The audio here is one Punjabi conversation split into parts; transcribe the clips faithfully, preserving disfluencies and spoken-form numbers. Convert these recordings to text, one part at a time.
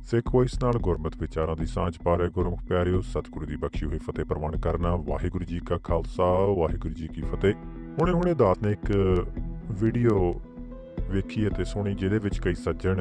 ਸਿੱਖ ਵੋਇਸ ਨਾਲ ਗੁਰਮਤ ਵਿਚਾਰਾਂ ਦੀ ਸਾਂਝ ਪਾ ਰਹੇ ਗੁਰਮੁਖ ਪਿਆਰਿਓ, ਸਤਿਗੁਰੂ ਦੀ ਬਖਸ਼ੀ ਹੋਈ ਫਤਿਹ ਪ੍ਰਵਾਨ ਕਰਨਾ। ਵਾਹਿਗੁਰੂ ਜੀ ਕਾ ਖਾਲਸਾ, ਵਾਹਿਗੁਰੂ ਜੀ ਕੀ ਫਤਿਹ। ਹੁਣੇ ਹੁਣੇ ਦਾਸ ਨੇ ਇੱਕ ਵੀਡੀਓ ਵੇਖੀ ਅਤੇ ਸੁਣੀ, ਜਿਹਦੇ ਵਿੱਚ ਕਈ ਸੱਜਣ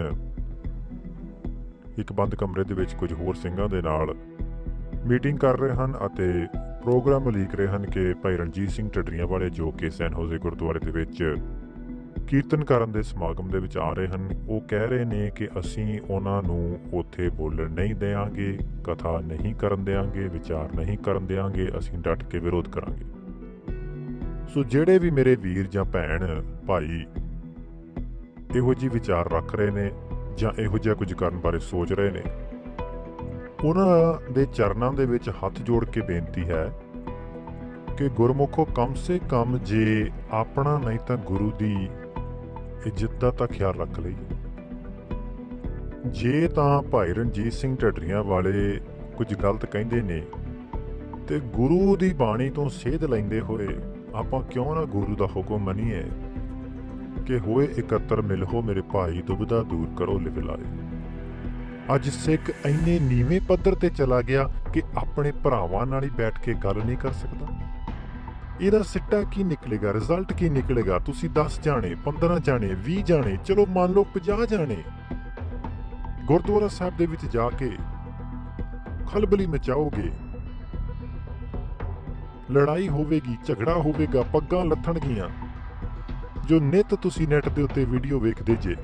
ਇੱਕ ਬੰਦ ਕਮਰੇ ਦੇ ਵਿੱਚ ਕੁਝ ਹੋਰ ਸਿੰਘਾਂ ਦੇ ਨਾਲ ਮੀਟਿੰਗ ਕਰ ਰਹੇ ਹਨ ਅਤੇ ਪ੍ਰੋਗਰਾਮ ਉਲੀਕ ਰਹੇ ਹਨ ਕਿ ਭਾਈ ਰਣਜੀਤ ਸਿੰਘ ਢੱਡਰੀਆਂ ਵਾਲੇ, ਜੋ ਕਿ ਸੈਨ ਹੋਜ਼ੇ ਗੁਰਦੁਆਰੇ ਦੇ ਵਿੱਚ ਕੀਰਤਨ ਕਰਨ ਦੇ ਸਮਾਗਮ ਦੇ ਵਿੱਚ ਆ ਰਹੇ ਹਨ, ਉਹ ਕਹਿ ਰਹੇ ਨੇ ਕਿ ਅਸੀਂ ਉਹਨਾਂ ਨੂੰ ਉੱਥੇ ਬੋਲਣ ਨਹੀਂ ਦੇਵਾਂਗੇ, ਕਥਾ ਨਹੀਂ ਕਰਨ ਦੇਵਾਂਗੇ, ਵਿਚਾਰ ਨਹੀਂ ਕਰਨ ਦੇਵਾਂਗੇ, ਅਸੀਂ ਡਟ ਕੇ ਵਿਰੋਧ ਕਰਾਂਗੇ। ਸੋ ਜਿਹੜੇ ਵੀ ਮੇਰੇ ਵੀਰ ਜਾਂ ਭੈਣ ਭਾਈ ਇਹੋ ਜਿਹੀ ਵਿਚਾਰ ਰੱਖ ਰਹੇ ਨੇ ਜਾਂ ਇਹੋ ਜਿਹਾ ਕੁਝ ਕਰਨ ਬਾਰੇ ਸੋਚ ਰਹੇ ਨੇ, ਉਹਨਾਂ ਦੇ ਚਰਨਾਂ ਦੇ ਵਿੱਚ ਹੱਥ ਜੋੜ ਕੇ ਬੇਨਤੀ ਹੈ ਕਿ ਗੁਰਮੁਖੋ, ਕਮ ਸੇ ਕਮ ਜੇ ਆਪਣਾ ਨਹੀਂ ਤਾਂ ਗੁਰੂ ਦੀ ਇੱਜ਼ਤ ਦਾ ਤਾਂ ਖਿਆਲ ਰੱਖ ਲਈਏ। ਜੇ ਤਾਂ ਭਾਈ ਰਣਜੀਤ ਸਿੰਘ ਢੱਡਰੀਆਂ ਵਾਲੇ ਕੁਝ ਗਲਤ ਕਹਿੰਦੇ ਨੇ ਤੇ ਗੁਰੂ ਦੀ ਬਾਣੀ ਤੋਂ ਸੇਧ ਲੈਂਦੇ ਹੋਏ ਆਪਾਂ ਕਿਉਂ ਨਾ ਗੁਰੂ ਦਾ ਹੁਕਮ ਮੰਨੀਏ ਕਿ ਹੋਏ ਇਕੱਤਰ ਮਿਲੋ ਮੇਰੇ ਭਾਈ, ਦੁਬਿਧਾ ਦੂਰ ਕਰੋ ਲਿਵ ਲਾਏ। ਅੱਜ ਸਿੱਖ ਇੰਨੇ ਨੀਵੇਂ ਪੱਧਰ ਤੇ ਚਲਾ ਗਿਆ ਕਿ ਆਪਣੇ ਭਰਾਵਾਂ ਨਾਲ ਹੀ ਬੈਠ ਕੇ ਗੱਲ ਨਹੀਂ ਕਰ ਸਕਦਾ। ਇਹਦਾ ਸਿੱਟਾ ਕੀ ਨਿਕਲੇਗਾ, ਰਿਜ਼ਲਟ ਕੀ ਨਿਕਲੇਗਾ? ਤੁਸੀਂ ਦਸ ਜਾਣੇ, ਪੰਦਰਾਂ ਜਾਣੇ, ਵੀਹ ਜਾਣੇ, ਚਲੋ ਮੰਨ ਲਓ ਪੰਜਾਹ ਜਾਣੇ ਗੁਰਦੁਆਰਾ ਸਾਹਿਬ ਦੇ ਵਿੱਚ ਜਾ ਕੇ ਖਲਬਲੀ ਮਚਾਓਗੇ, ਲੜਾਈ ਹੋਵੇਗੀ, ਝਗੜਾ ਹੋਵੇਗਾ, ਪੱਗਾਂ ਲੱਥਣਗੀਆਂ, ਜੋ ਨਿੱਤ ਤੁਸੀਂ ਨੈਟ ਦੇ ਉੱਤੇ ਵੀਡੀਓ ਵੇਖਦੇ ਜੇ,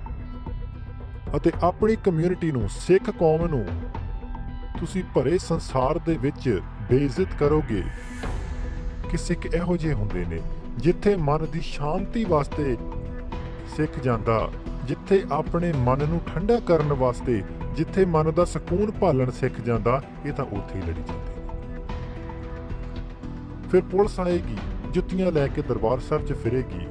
ਅਤੇ ਆਪਣੀ ਕਮਿਊਨਿਟੀ ਨੂੰ, ਸਿੱਖ ਕੌਮ ਨੂੰ ਤੁਸੀਂ ਭਰੇ ਸੰਸਾਰ ਦੇ ਵਿੱਚ ਬੇਇੱਜ਼ਤ ਕਰੋਗੇ। ਕਿ ਸਿੱਖ ਇਹੋ ਜਿਹੇ ਹੁੰਦੇ ਨੇ ਜਿੱਥੇ ਮਨ ਦੀ ਸ਼ਾਂਤੀ ਵਾਸਤੇ ਸਿੱਖ ਜਾਂਦਾ, ਜਿੱਥੇ ਆਪਣੇ ਮਨ ਨੂੰ ਠੰਡਾ ਕਰਨ ਵਾਸਤੇ, ਜਿੱਥੇ ਮਨ ਦਾ ਸਕੂਨ ਭਾਲਣ ਸਿੱਖ ਜਾਂਦਾ, ਇਹ ਤਾਂ ਉੱਥੇ ਹੀ ਲੜੀ ਜਾਂਦੇ ਨੇ। ਫਿਰ ਪੁਲਿਸ ਆਏਗੀ, ਜੁੱਤੀਆਂ ਲੈ ਕੇ ਦਰਬਾਰ ਸਾਹਿਬ 'ਚ ਫਿਰੇਗੀ,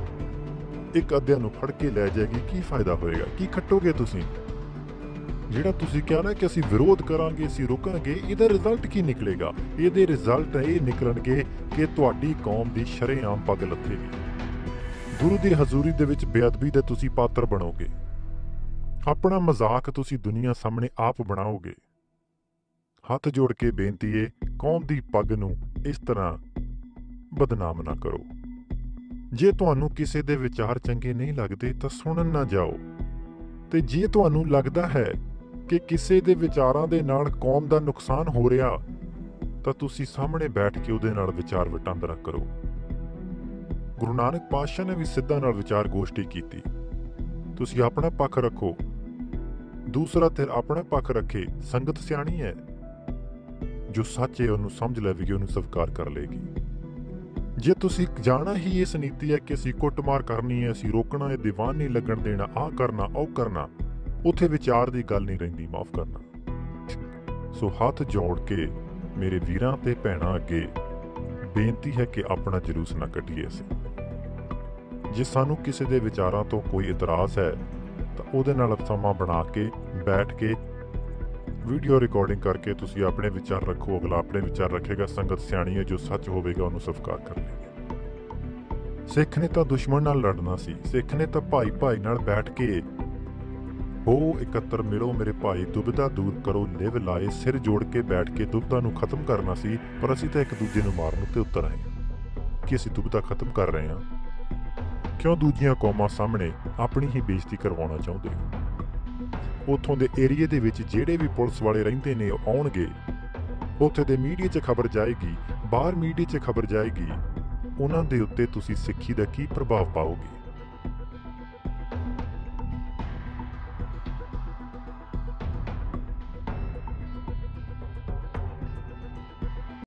ਇੱਕ ਅੱਧਿਆਂ ਨੂੰ ਫੜ ਕੇ ਲੈ ਜਾਏਗੀ। ਕੀ ਫਾਇਦਾ ਹੋਏਗਾ? ਕੀ ਖੱਟੋਗੇ ਤੁਸੀਂ? ਜਿਹੜਾ ਤੁਸੀਂ ਕਿਹਾ ਨਾ ਕਿ ਅਸੀਂ ਵਿਰੋਧ ਕਰਾਂਗੇ, ਅਸੀਂ ਰੋਕਾਂਗੇ, ਇਹਦਾ ਰਿਜ਼ਲਟ ਕੀ ਨਿਕਲੇਗਾ? ਇਹਦੇ ਰਿਜ਼ਲਟ ਇਹ ਨਿਕਲਣਗੇ ਕਿ ਤੁਹਾਡੀ ਕੌਮ ਦੀ ਸ਼ਰੇਆਮ ਪੱਗ ਲੱਥੇਗੀ, ਗੁਰੂ ਦੀ ਹਜ਼ੂਰੀ ਦੇ ਵਿੱਚ ਬੇਅਦਬੀ ਦੇ ਤੁਸੀਂ ਪਾਤਰ ਬਣੋਗੇ, ਆਪਣਾ ਮਜ਼ਾਕ ਤੁਸੀਂ ਦੁਨੀਆ ਸਾਹਮਣੇ ਆਪ ਬਣਾਓਗੇ। ਹੱਥ ਜੋੜ ਕੇ ਬੇਨਤੀ ਏ, ਕੌਮ ਦੀ ਪੱਗ ਨੂੰ ਇਸ ਤਰ੍ਹਾਂ ਬਦਨਾਮ ਨਾ ਕਰੋ। ਜੇ ਤੁਹਾਨੂੰ ਕਿਸੇ ਦੇ ਵਿਚਾਰ ਚੰਗੇ ਨਹੀਂ ਲੱਗਦੇ ਤਾਂ ਸੁਣਨ ਨਾ ਜਾਓ, ਤੇ ਜੇ ਤੁਹਾਨੂੰ ਲੱਗਦਾ ਹੈ ਕਿ ਕਿਸੇ ਦੇ ਵਿਚਾਰਾਂ ਦੇ ਨਾਲ ਕੌਮ ਦਾ ਨੁਕਸਾਨ ਹੋ ਰਿਹਾ ਤਾਂ ਤੁਸੀਂ ਸਾਹਮਣੇ ਬੈਠ ਕੇ ਉਹਦੇ ਨਾਲ ਵਿਚਾਰ ਵਟਾਂਦਰਾ ਕਰੋ। ਗੁਰੂ ਨਾਨਕ ਪਾਤਸ਼ਾਹ ਨੇ ਵੀ ਸਿੱਧਾਂ ਨਾਲ ਵਿਚਾਰ ਗੋਸ਼ਟੀ ਕੀਤੀ। ਤੁਸੀਂ ਆਪਣਾ ਪੱਖ ਰੱਖੋ, ਦੂਸਰਾ ਧਿਰ ਆਪਣਾ ਪੱਖ ਰੱਖੇ। ਸੰਗਤ ਸਿਆਣੀ ਹੈ, ਜੋ ਸੱਚ ਹੈ ਉਹਨੂੰ ਸਮਝ ਲਵੇਗੀ, ਉਹਨੂੰ ਸਵੀਕਾਰ ਕਰ ਲਏਗੀ। ਜੇ ਤੁਸੀਂ ਜਾਣਾ ਹੀ ਇਸ ਨੀਤੀ ਹੈ ਕਿ ਅਸੀਂ ਕੁੱਟਮਾਰ ਕਰਨੀ ਹੈ, ਅਸੀਂ ਰੋਕਣਾ, ਇਹ ਦੀਵਾਨ ਨਹੀਂ ਲੱਗਣ ਦੇਣਾ, ਆਹ ਕਰਨਾ, ਉਹ ਕਰਨਾ, ਉੱਥੇ ਵਿਚਾਰ ਦੀ ਗੱਲ ਨਹੀਂ ਰਹਿੰਦੀ, ਮਾਫ ਕਰਨਾ। ਸੋ ਹੱਥ ਜੋੜ ਕੇ ਮੇਰੇ ਵੀਰਾਂ ਤੇ ਭੈਣਾਂ ਅੱਗੇ ਬੇਨਤੀ ਹੈ ਕਿ ਆਪਣਾ ਜਲੂਸ ਨਾ ਕੱਢੀਏ। ਅਸੀਂ ਜੇ ਸਾਨੂੰ ਕਿਸੇ ਦੇ ਵਿਚਾਰਾਂ ਤੋਂ ਕੋਈ ਇਤਰਾਜ਼ ਹੈ ਤਾਂ ਉਹਦੇ ਨਾਲ ਸਮਾਂ ਬਣਾ ਕੇ ਬੈਠ ਕੇ ਵੀਡੀਓ ਰਿਕਾਰਡਿੰਗ ਕਰਕੇ ਤੁਸੀਂ ਆਪਣੇ ਵਿਚਾਰ ਰੱਖੋ, ਅਗਲਾ ਆਪਣੇ ਵਿਚਾਰ ਰੱਖੇਗਾ। ਸੰਗਤ ਸਿਆਣੀ ਹੈ, ਜੋ ਸੱਚ ਹੋਵੇਗਾ ਉਹਨੂੰ ਸਵੀਕਾਰ ਕਰ ਲਏਗੀ। ਸਿੱਖ ਨੇ ਤਾਂ ਦੁਸ਼ਮਣ ਨਾਲ ਲੜਨਾ ਸੀ, ਸਿੱਖ ਨੇ ਤਾਂ ਭਾਈ ਭਾਈ ਨਾਲ ਬੈਠ ਕੇ ਹੋ ਇਕੱਤਰ ਮਿਲੋ ਮੇਰੇ ਭਾਈ, ਦੁਬਿਧਾ ਦੂਰ ਕਰੋ ਲਿਵ ਲਾਏ, ਸਿਰ ਜੋੜ ਕੇ ਬੈਠ ਕੇ ਦੁਬਿਧਾ ਨੂੰ ਖਤਮ ਕਰਨਾ ਸੀ। ਪਰ ਅਸੀਂ ਤਾਂ ਇੱਕ ਦੂਜੇ ਨੂੰ ਮਾਰਨ ਉੱਤੇ ਉਤਰ ਆਏ ਹਾਂ। ਕਿ ਅਸੀਂ ਦੁਬਿਧਾ ਖਤਮ ਕਰ ਰਹੇ ਹਾਂ? ਕਿਉਂ ਦੂਜੀਆਂ ਕੌਮਾਂ ਸਾਹਮਣੇ ਆਪਣੀ ਹੀ ਬੇਇੱਜ਼ਤੀ ਕਰਵਾਉਣਾ ਚਾਹੁੰਦੇ ਹੋ? ਉੱਥੋਂ ਦੇ ਏਰੀਏ ਦੇ ਵਿੱਚ ਜਿਹੜੇ ਵੀ ਪੁਲਿਸ ਵਾਲੇ ਰਹਿੰਦੇ ਨੇ ਉਹ ਆਉਣਗੇ, ਉੱਥੇ ਦੇ ਮੀਡੀਆ 'ਚ ਖਬਰ ਜਾਏਗੀ, ਬਾਹਰ ਮੀਡੀਆ 'ਚ ਖਬਰ ਜਾਏਗੀ, ਉਹਨਾਂ ਦੇ ਉੱਤੇ ਤੁਸੀਂ ਸਿੱਖੀ ਦਾ ਕੀ ਪ੍ਰਭਾਵ ਪਾਓਗੇ?